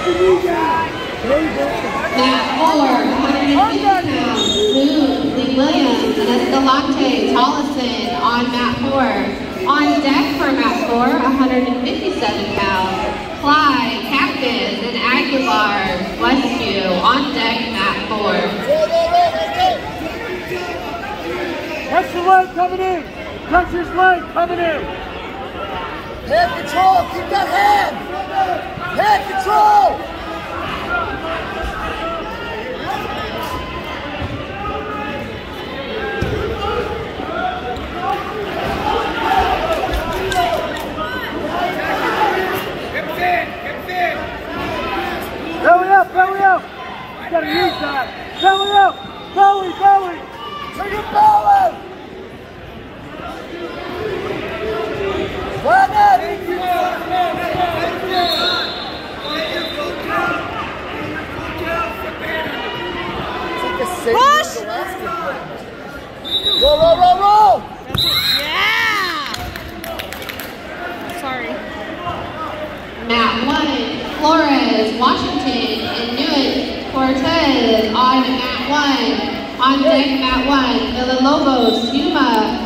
Mat 4, 150 pounds, Lee Williams and Escalante Tollison on Mat 4. On deck for Mat 4, 157 pounds, Clyde, Cactus, and Aguilar, Westview on deck Mat 4. That's the leg coming in. That's his leg coming in. Head control. Keep that hand. Head control. Belly up! You gotta use that! Belly up! Belly! Take your belly! Flat it! Push! Roll! Yeah! Sorry. Mat 1, Flores, Washington, and Newt Cortez on Mat 1. On deck Mat 1, Villalobos, Yuma,